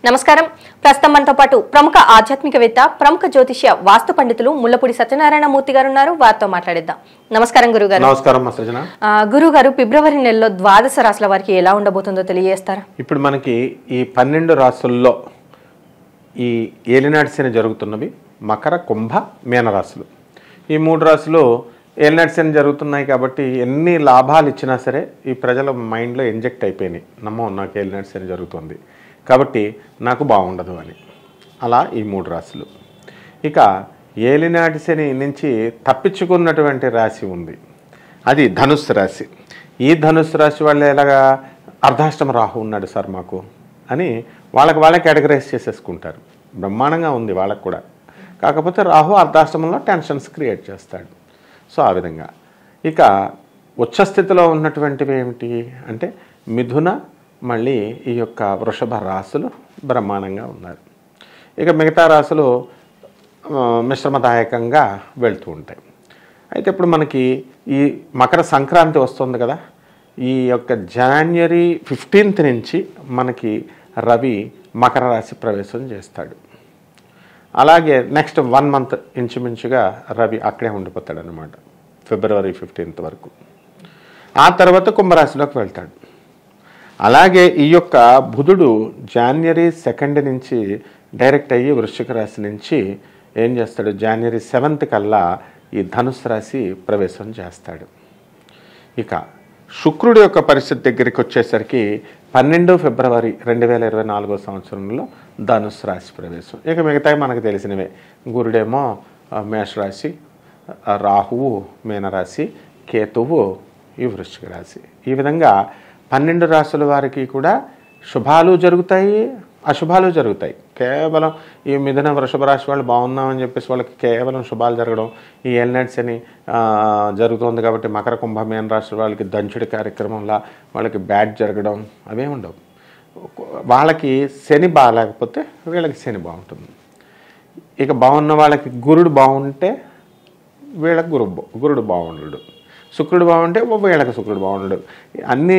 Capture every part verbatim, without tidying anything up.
నమస్కారం. ప్రస్తుతం మనతో పాటు ప్రముఖ ఆధ్యాత్మికవేత్త, ప్రముఖ జ్యోతిష్య వాస్తు పండితులు ముల్లపూడి సత్యనారాయణ మూర్తి గారు ఉన్నారు. వారితో మాట్లాడిద్దాం. నమస్కారం గురుగారు. నమస్కారం సృజన. గురుగారు, ఫిబ్రవరి నెలలో ద్వాదశ రాశుల వారికి ఎలా ఉండబోతుందో తెలియజేస్తారా? ఇప్పుడు మనకి ఈ పన్నెండు రాశుల్లో ఈ ఏలినాటి శని జరుగుతున్నవి మకర, కుంభ, మీన రాశులు. ఈ మూడు రాశులు ఏలినాటి శని జరుగుతున్నాయి కాబట్టి ఎన్ని లాభాలు ఇచ్చినా సరే ఈ ప్రజల మైండ్లో ఇంజెక్ట్ అయిపోయినాయి. నమ్మో నాకు ఏలినాటి శని జరుగుతుంది కాబట్టి నాకు బాగుండదు అని. అలా ఈ మూడు రాశులు. ఇక ఏలినాటి శని నుంచి తప్పించుకున్నటువంటి రాశి ఉంది, అది ధనుస్సు రాశి. ఈ ధనుస్సు రాశి వాళ్ళు ఎలాగా అర్ధాష్టమ రాహు ఉన్నాడు సార్ మాకు అని వాళ్ళకి వాళ్ళే కేటగరైజ్ చేసేసుకుంటారు. బ్రహ్మాండంగా ఉంది వాళ్ళకు కూడా, కాకపోతే రాహు అర్ధాష్టమంలో టెన్షన్స్ క్రియేట్ చేస్తాడు. సో ఆ విధంగా ఇక ఉచ్చస్థితిలో ఉన్నటువంటివి ఏమిటి అంటే మిథున, మళ్ళీ ఈ యొక్క వృషభ రాశులు బ్రహ్మాండంగా ఉన్నారు. ఇక మిగతా రాశులు మిశ్రమదాయకంగా వెళ్తూ ఉంటాయి. అయితే ఇప్పుడు మనకి ఈ మకర సంక్రాంతి వస్తుంది కదా, ఈ యొక్క జనవరి ఫిఫ్టీన్త్ నుంచి మనకి రవి మకర రాశి ప్రవేశం చేస్తాడు. అలాగే నెక్స్ట్ వన్ మంత్ ఇంచుమించుగా రవి అక్కడే ఉండిపోతాడు అనమాట, ఫిబ్రవరి ఫిఫ్టీన్త్ వరకు. ఆ తర్వాత కుంభరాశిలోకి వెళ్తాడు. అలాగే ఈ యొక్క బుధుడు జనవరి సెకండ్ నుంచి డైరెక్ట్ అయ్యి వృశ్చిక రాశి నుంచి ఏం చేస్తాడు, జనవరి సెవెంత్ కల్లా ఈ ధనుసు రాశి ప్రవేశం చేస్తాడు. ఇక శుక్రుడి యొక్క పరిస్థితి దగ్గరికి వచ్చేసరికి పన్నెండు ఫిబ్రవరి రెండు వేల ఇరవై నాలుగో సంవత్సరంలో ధనుసు రాశి ప్రవేశం. ఇక మిగతాయి మనకు తెలిసినవే. గురుడేమో మేషరాశి, రాహువు మీనరాశి, కేతువు ఈ వృశ్చిక రాశి. ఈ విధంగా పన్నెండు రాశుల వారికి కూడా శుభాలు జరుగుతాయి, అశుభాలు జరుగుతాయి. కేవలం ఈ మిథున వృషభ రాశి వాళ్ళు బాగున్నామని చెప్పేసి వాళ్ళకి కేవలం శుభాలు జరగడం, ఈ ఏలినాటి శని జరుగుతుంది కాబట్టి మకర, కుంభ, మీన రాశి వాళ్ళకి దంచుడి కార్యక్రమంలా వాళ్ళకి బ్యాడ్ జరగడం అవే ఉండవు. వాళ్ళకి శని బాగాలేకపోతే వీళ్ళకి శని బాగుంటుంది. ఇక బాగున్న వాళ్ళకి గురుడు బాగుంటే వీళ్ళకి గురు గురుడు బాగుండడు, శుక్రుడు బాగుంటే వీళ్ళకి శుక్రుడు బాగుండడు. అన్ని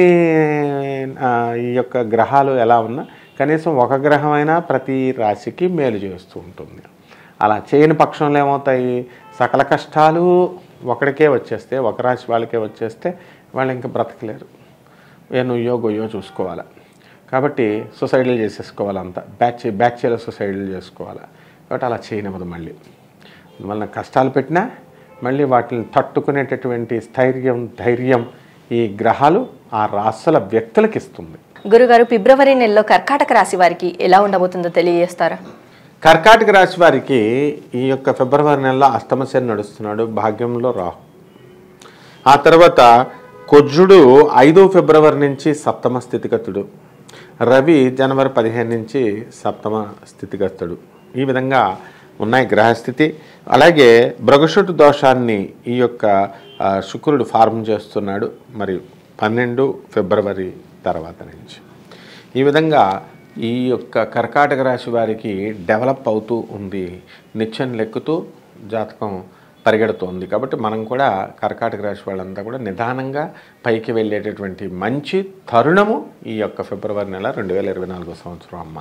ఈ యొక్క గ్రహాలు ఎలా ఉన్నా కనీసం ఒక గ్రహమైనా ప్రతి రాశికి మేలు చేస్తూ ఉంటుంది. అలా చేయని పక్షంలో ఏమవుతాయి, సకల కష్టాలు ఒకడికే వచ్చేస్తే, ఒక రాశి వాళ్ళకే వచ్చేస్తే వాళ్ళు ఇంకా బ్రతకలేరు. ఏ నువ్వో గొయ్యో చూసుకోవాలి. కాబట్టి సొసైటీలు చేసేసుకోవాలంతా, బ్యాచ్ బ్యాచ్లో సొసైటీలు చేసుకోవాలి. కాబట్టి అలా చేయనివ్వదు. మళ్ళీ మళ్ళీ కష్టాలు పెట్టినా మళ్ళీ వాటిని తట్టుకునేటటువంటి స్థైర్యం, ధైర్యం ఈ గ్రహాలు ఆ రాశుల వ్యక్తులకు ఇస్తుంది. గురుగారు, ఫిబ్రవరి నెలలో కర్కాటక రాశి వారికి ఎలా ఉండబోతుందో తెలియజేస్తారా? కర్కాటక రాశి వారికి ఈ యొక్క ఫిబ్రవరి నెలలో అష్టమ శని నడుస్తున్నాడు, భాగ్యంలో రాహు. ఆ తర్వాత కుజుడు ఐదో ఫిబ్రవరి నుంచి సప్తమ స్థితిగతుడు, రవి జనవరి పదిహేను నుంచి సప్తమ స్థితిగతుడు. ఈ విధంగా ఉన్నాయి గ్రహస్థితి. అలాగే భృగశుడు దోషాన్ని ఈ యొక్క శుక్రుడు ఫార్మ్ చేస్తున్నాడు మరి పన్నెండు ఫిబ్రవరి తర్వాత నుంచి. ఈ విధంగా ఈ యొక్క కర్కాటక రాశి వారికి డెవలప్ అవుతూ ఉంది, నిత్యం లెక్కుతూ జాతకం పరిగెడుతోంది. కాబట్టి మనం కూడా కర్కాటక రాశి వాళ్ళంతా కూడా నిదానంగా పైకి వెళ్ళేటటువంటి మంచి తరుణము ఈ యొక్క ఫిబ్రవరి నెల రెండు వేల ఇరవై నాలుగో సంవత్సరం అమ్మ.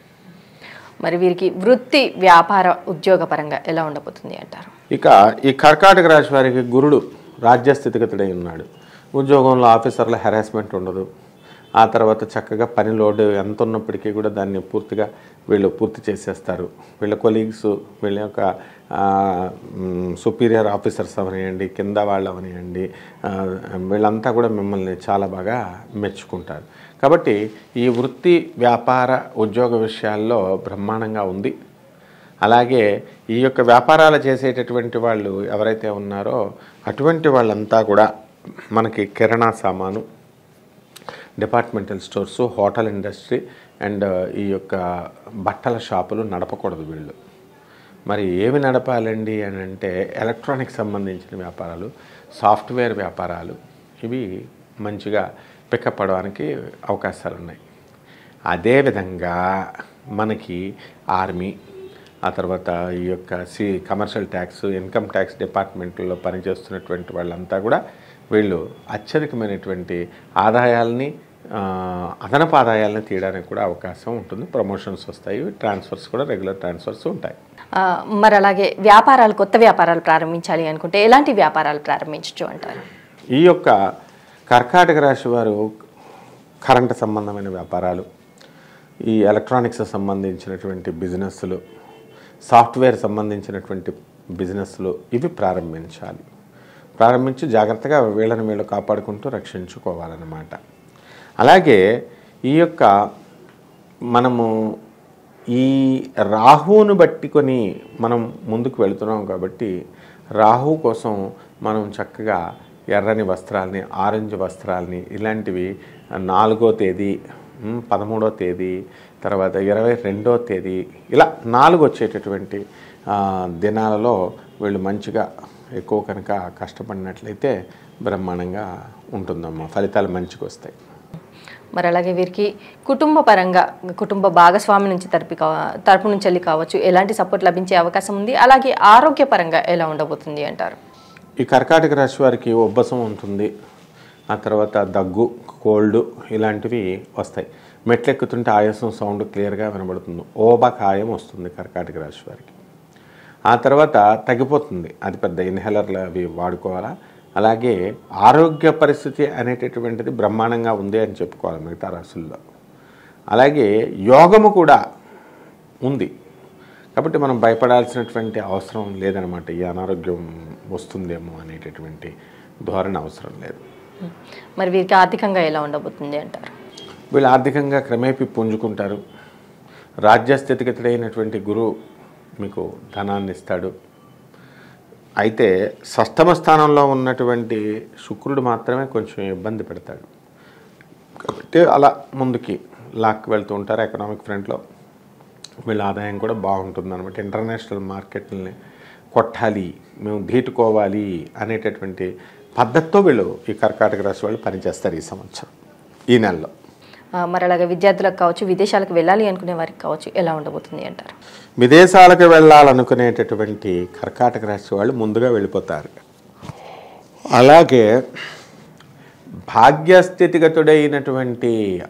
మరి వీరికి వృత్తి, వ్యాపార, ఉద్యోగపరంగా ఎలా ఉండబోతుంది అంటారు? ఇక ఈ కర్కాటక రాశి వారికి గురుడు రాజ్యస్థితిగతుడై ఉన్నాడు. ఉద్యోగంలో ఆఫీసర్ల హెరాస్మెంట్ ఉండదు. ఆ తర్వాత చక్కగా పని లోడ్ ఎంత ఉన్నప్పటికీ కూడా దాన్ని పూర్తిగా వీళ్ళు పూర్తి చేసేస్తారు. వీళ్ళ కొలీగ్స్, వీళ్ళ యొక్క సుపీరియర్ ఆఫీసర్స్ అవనివ్వండి, కింద వాళ్ళు అవనివ్వండి, వీళ్ళంతా కూడా మిమ్మల్ని చాలా బాగా మెచ్చుకుంటారు. కాబట్టి ఈ వృత్తి, వ్యాపార, ఉద్యోగ విషయాల్లో బ్రహ్మాండంగా ఉంది. అలాగే ఈ యొక్క వ్యాపారాలు చేసేటటువంటి వాళ్ళు ఎవరైతే ఉన్నారో అటువంటి వాళ్ళంతా కూడా మనకి కిరాణా సామాను, departmental stores, hotel industry and ఈ యొక్క బట్టల షాపులు నడపకూడదు వీళ్ళు. మరి ఏమి నడపాలండి అని అంటే ఎలక్ట్రానిక్స్ సంబంధించిన వ్యాపారాలు, సాఫ్ట్వేర్ వ్యాపారాలు, ఇవి మంచిగా పికప్ అవడానికి అవకాశాలు ఉన్నాయి. అదేవిధంగా మనకి ఆర్మీ, ఆ తర్వాత ఈ యొక్క సి కమర్షియల్ ట్యాక్స్, ఇన్కమ్ ట్యాక్స్ డిపార్ట్మెంట్లో పనిచేస్తున్నటువంటి వాళ్ళంతా కూడా వీళ్ళు అత్యధికమైనటువంటి ఆదాయాల్ని అదనపు ఆదాయాలను తీయడానికి కూడా అవకాశం ఉంటుంది. ప్రమోషన్స్ వస్తాయి, ట్రాన్స్ఫర్స్ కూడా రెగ్యులర్ ట్రాన్స్ఫర్స్ ఉంటాయి. మరి అలాగే వ్యాపారాలు, కొత్త వ్యాపారాలు ప్రారంభించాలి అనుకుంటే ఎలాంటి వ్యాపారాలు ప్రారంభించవచ్చు అంటారు? ఈ యొక్క కర్కాటక రాశి వారు కరెంటు సంబంధమైన వ్యాపారాలు, ఈ ఎలక్ట్రానిక్స్ సంబంధించినటువంటి బిజినెస్లు, సాఫ్ట్వేర్ సంబంధించినటువంటి బిజినెస్లు ఇవి ప్రారంభించాలి. ప్రారంభించి జాగ్రత్తగా వీళ్ళని వీళ్ళు కాపాడుకుంటూ రక్షించుకోవాలన్నమాట. అలాగే ఈ యొక్క మనము ఈ రాహువును బట్టుకొని మనం ముందుకు వెళుతున్నాం కాబట్టి రాహు కోసం మనం చక్కగా ఎర్రని వస్త్రాలని, ఆరెంజ్ వస్త్రాలని ఇలాంటివి నాలుగో తేదీ, పదమూడో తేదీ, తర్వాత ఇరవై రెండో తేదీ ఇలా నాలుగు వచ్చేటటువంటి దినాలలో వీళ్ళు మంచిగా ఎక్కువ కనుక కష్టపడినట్లయితే బ్రహ్మాండంగా ఉంటుందమ్మా, ఫలితాలు మంచిగా వస్తాయి. మరి అలాగే వీరికి కుటుంబ పరంగా, కుటుంబ భాగస్వామి నుంచి తరపు తరపు నుంచి వెళ్ళి కావచ్చు ఎలాంటి సపోర్ట్ లభించే అవకాశం ఉంది? అలాగే ఆరోగ్యపరంగా ఎలా ఉండబోతుంది అంటారు? ఈ కర్కాటక రాశి వారికి ఉబ్బసం ఉంటుంది, ఆ తర్వాత దగ్గు, కోల్డ్ ఇలాంటివి వస్తాయి. మెట్లెక్కుతుంటే ఆయాసం సౌండ్ క్లియర్గా వినబడుతుంది. ఓబకాయం వస్తుంది కర్కాటక రాశి వారికి. ఆ తర్వాత తగ్గిపోతుంది, అది పెద్ద ఇన్హేలర్లు అవి వాడుకోవాలా. అలాగే ఆరోగ్య పరిస్థితి అనేటటువంటిది బ్రహ్మాండంగా ఉంది అని చెప్పుకోవాలి మిగతా రాశుల్లో. అలాగే యోగము కూడా ఉంది కాబట్టి మనం భయపడాల్సినటువంటి అవసరం లేదనమాట. ఈ అనారోగ్యం వస్తుందేమో అనేటటువంటి ధోరణి అవసరం లేదు. మరి వీరికి ఆర్థికంగా ఎలా ఉండబోతుంది అంటారు? వీళ్ళు ఆర్థికంగా క్రమేపీ పుంజుకుంటారు. రాజ్యస్థితిగతుడైనటువంటి గురువు మీకు ధనాన్ని ఇస్తాడు. అయితే షష్టమ స్థానంలో ఉన్నటువంటి శుక్రుడు మాత్రమే కొంచెం ఇబ్బంది పెడతాడు కాబట్టి అలా ముందుకి లాక్కి వెళ్తూ ఉంటారు. ఎకనామిక్ ఫ్రంట్లో వీళ్ళ ఆదాయం కూడా బాగుంటుంది అనమాట. ఇంటర్నేషనల్ మార్కెట్ని కొట్టాలి, మేము ధీటుకోవాలి అనేటటువంటి పద్ధతితో వీళ్ళు ఈ కర్కాటక రాశి వాళ్ళు పనిచేస్తారు ఈ సంవత్సరం, ఈ నెలలో. మరి అలాగే విద్యార్థులకు కావచ్చు, విదేశాలకు వెళ్ళాలి అనుకునే వారికి కావచ్చు ఎలా ఉండబోతుంది అంటారు? విదేశాలకు వెళ్ళాలనుకునేటటువంటి కర్కాటక రాశి వాళ్ళు ముందుగా వెళ్ళిపోతారు. అలాగే భాగ్యస్థితిగతుడైనటువంటి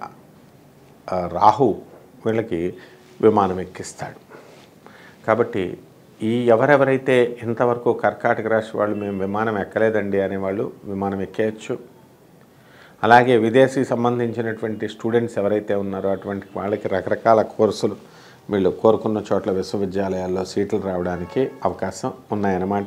రాహు వీళ్ళకి విమానం ఎక్కిస్తాడు. కాబట్టి ఈ ఎవరెవరైతే ఇంతవరకు కర్కాటక రాశి వాళ్ళు మేము విమానం ఎక్కలేదండి అనేవాళ్ళు విమానం ఎక్కేయచ్చు. అలాగే విదేశీ సంబంధించినటువంటి స్టూడెంట్స్ ఎవరైతే ఉన్నారో అటువంటి వాళ్ళకి రకరకాల కోర్సులు వీళ్ళు కోరుకున్న చోట్ల విశ్వవిద్యాలయాల్లో సీట్లు రావడానికి అవకాశం ఉన్నాయన్నమాట.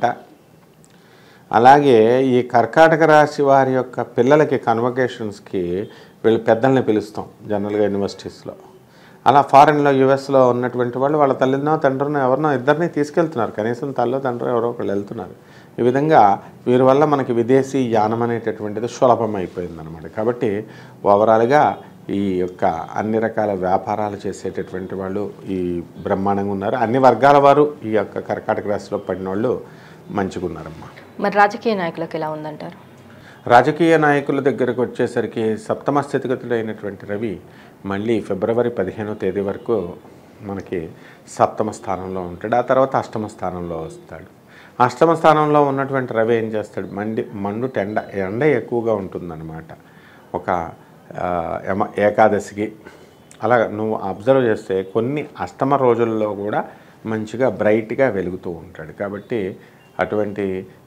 అలాగే ఈ కర్కాటక రాశి వారి యొక్క పిల్లలకి కన్వకేషన్స్కి వీళ్ళు పెద్దల్ని పిలుస్తాం జనరల్గా యూనివర్సిటీస్లో. అలా ఫారెన్లో యూఎస్లో ఉన్నటువంటి వాళ్ళు వాళ్ళ తల్లినో తండ్రినో ఎవరినో ఇద్దరిని తీసుకెళ్తున్నారు, కనీసం తల్లో తండ్రి ఎవరో ఒకళ్ళు వెళ్తున్నారు. ఈ విధంగా వీరి వల్ల మనకి విదేశీ యానం అనేటటువంటిది సులభమైపోయింది అనమాట. కాబట్టి ఓవరాల్గా ఈ యొక్క అన్ని రకాల వ్యాపారాలు చేసేటటువంటి వాళ్ళు ఈ బ్రహ్మాండంగా ఉన్నారు. అన్ని వర్గాల వారు ఈ యొక్క కర్కాటక రాశిలో పడిన వాళ్ళు మంచిగా ఉన్నారమ్మా. మరి రాజకీయ నాయకులకు ఎలా ఉందంటారు? రాజకీయ నాయకుల దగ్గరకు వచ్చేసరికి సప్తమ స్థితిగతుడైనటువంటి రవి మళ్ళీ ఫిబ్రవరి పదిహేనో తేదీ వరకు మనకి సప్తమ స్థానంలో ఉంటాడు. ఆ తర్వాత అష్టమ స్థానంలో వస్తాడు. అష్టమ స్థానంలో ఉన్నటువంటి రవి ఏం చేస్తాడు, మండి మండు ఎండ ఎండ ఎక్కువగా ఉంటుందన్నమాట. ఒక యమ ఏకాదశికి అలా నువ్వు అబ్జర్వ్ చేస్తే కొన్ని అష్టమ రోజుల్లో కూడా మంచిగా బ్రైట్గా వెలుగుతూ ఉంటాడు. కాబట్టి అటువంటి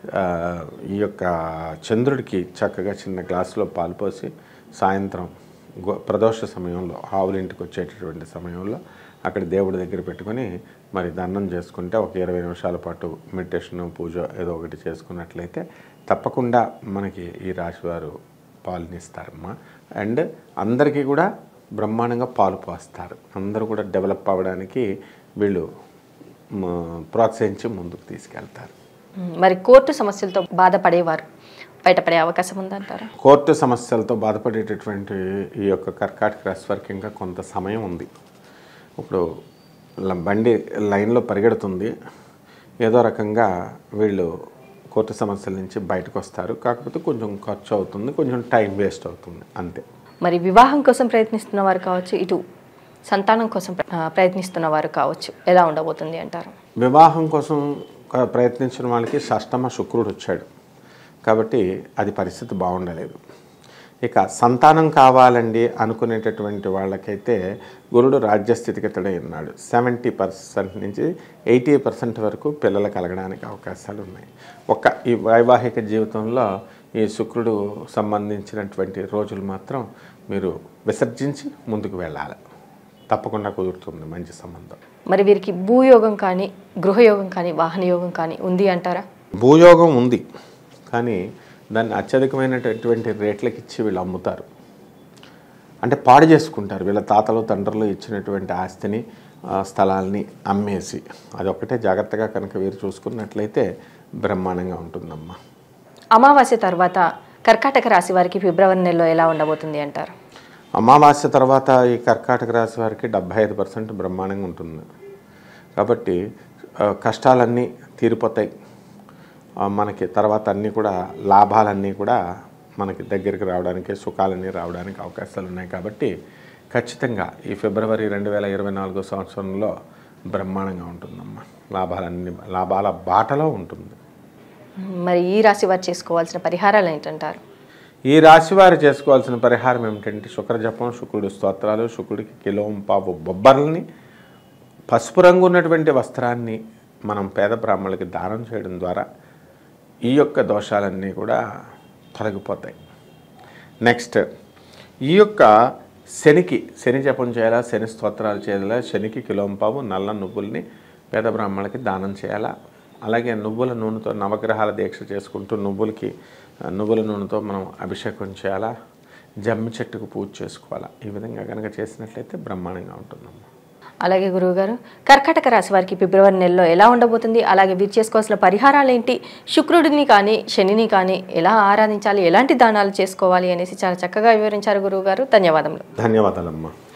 ఈ యొక్క చంద్రుడికి చక్కగా చిన్న గ్లాసులో పాలు పోసి సాయంత్రం గో ప్రదోష సమయంలో ఆవులింటికి వచ్చేటటువంటి సమయంలో అక్కడ దేవుడి దగ్గర పెట్టుకొని మరి దండం చేసుకుంటే ఒక ఇరవై నిమిషాల పాటు మెడిటేషన్ పూజ ఏదో ఒకటి చేసుకున్నట్లయితే తప్పకుండా మనకి ఈ రాశివారు పాలునిస్తారమ్మా. అండ్ అందరికీ కూడా బ్రహ్మాండంగా పాలు పోస్తారు. అందరూ కూడా డెవలప్ అవ్వడానికి వీళ్ళు ప్రోత్సహించి ముందుకు తీసుకెళ్తారు. మరి కోర్టు సమస్యలతో బాధపడేవారు బయటపడే అవకాశం ఉందంటారా? కోర్టు సమస్యలతో బాధపడేటటువంటి ఈ యొక్క కర్కాటక రాశి వారికి ఇంకా కొంత సమయం ఉంది. ఇప్పుడు బండి లైన్లో పరిగెడుతుంది, ఏదో రకంగా వీళ్ళు కోర్టు సమస్యల నుంచి బయటకు వస్తారు. కాకపోతే కొంచెం ఖర్చు అవుతుంది, కొంచెం టైం వేస్ట్ అవుతుంది అంతే. మరి వివాహం కోసం ప్రయత్నిస్తున్న వారు కావచ్చు, ఇటు సంతానం కోసం ప్రయత్నిస్తున్న వారు కావచ్చు, ఎలా ఉండబోతుంది అంటారు? వివాహం కోసం ప్రయత్నించిన వాళ్ళకి షష్టమ శుక్రుడు వచ్చాడు కాబట్టి అది పరిస్థితి బాగుండలేదు. ఇక సంతానం కావాలండి అనుకునేటటువంటి వాళ్ళకైతే గురుడు రాజ్యస్థితిగతుడై ఉన్నాడు. సెవెంటీ పర్సెంట్ నుంచి ఎయిటీ పర్సెంట్ వరకు పిల్లలు కలగడానికి అవకాశాలు ఉన్నాయి. ఒక్క ఈ వైవాహిక జీవితంలో ఈ శుక్రుడు సంబంధించినటువంటి రోజులు మాత్రం మీరు విసర్జించి ముందుకు వెళ్ళాలి. తప్పకుండా కుదురుతుంది మంచి సంబంధం. మరి వీరికి భూయోగం కానీ గృహయోగం కానీ వాహన యోగం కానీ ఉంది అంటారా? భూయోగం ఉంది, కానీ దాన్ని అత్యధికమైనటువంటి రేట్లకి ఇచ్చి వీళ్ళు అమ్ముతారు, అంటే పాడు చేసుకుంటారు. వీళ్ళ తాతలు తండ్రులు ఇచ్చినటువంటి ఆస్తిని స్థలాల్ని అమ్మేసి, అదొక్కటే జాగ్రత్తగా కనుక వీరు చూసుకున్నట్లయితే బ్రహ్మాండంగా ఉంటుందమ్మా. అమావాస్య తర్వాత కర్కాటక రాశి వారికి ఫిబ్రవరి నెలలో ఎలా ఉండబోతుంది అంటారు? అమావాస్య తర్వాత ఈ కర్కాటక రాశి వారికి డెబ్భై ఐదు పర్సెంట్ బ్రహ్మాండంగా ఉంటుంది. కాబట్టి కష్టాలన్నీ తీరిపోతాయి. మనకి తర్వాత అన్నీ కూడా లాభాలన్నీ కూడా మనకి దగ్గరికి రావడానికి, సుఖాలన్నీ రావడానికి అవకాశాలు ఉన్నాయి. కాబట్టి ఖచ్చితంగా ఈ ఫిబ్రవరి రెండు వేల ఇరవై నాలుగో సంవత్సరంలో బ్రహ్మాండంగా ఉంటుందమ్మా. లాభాలన్నీ లాభాల బాటలో ఉంటుంది. మరి ఈ రాశి వారు చేసుకోవాల్సిన పరిహారాలు ఏంటంటారు? ఈ రాశి వారు చేసుకోవాల్సిన పరిహారం ఏమిటంటే శుక్ర జపం, శుక్రుడి స్తోత్రాలు, శుక్రుడికి కిలోం పావు బొబ్బర్లని, పసుపు రంగు ఉన్నటువంటి వస్త్రాన్ని మనం పేద బ్రాహ్మణులకి దానం చేయడం ద్వారా ఈ యొక్క దోషాలన్నీ కూడా తొలగిపోతాయి. నెక్స్ట్ ఈ యొక్క శనికి శని జపం చేయాలా, శని స్తోత్రాలు చేయాలా, శనికి కిలోంపావు నల్ల నువ్వుల్ని పేద బ్రాహ్మణులకి దానం చేయాలా. అలాగే నువ్వుల నూనెతో నవగ్రహాల దీక్ష చేసుకుంటూ నువ్వులకి నువ్వుల నూనెతో మనం అభిషేకం చేయాలా, జమ్మి చెట్టుకు పూజ చేసుకోవాలా. ఈ విధంగా కనుక చేసినట్లయితే బ్రహ్మాండంగా ఉంటుందమ్మా. అలాగే గురువుగారు, కర్కాటక రాశి వారికి ఫిబ్రవరి నెలలో ఎలా ఉండబోతుంది, అలాగే వీరు చేసుకోవాల్సిన పరిహారాలు ఏంటి, శుక్రుడిని కానీ శనిని కానీ ఎలా ఆరాధించాలి, ఎలాంటి దానాలు చేసుకోవాలి అనేసి చాలా చక్కగా వివరించారు గురువుగారు. ధన్యవాదములు. ధన్యవాదాలమ్మా.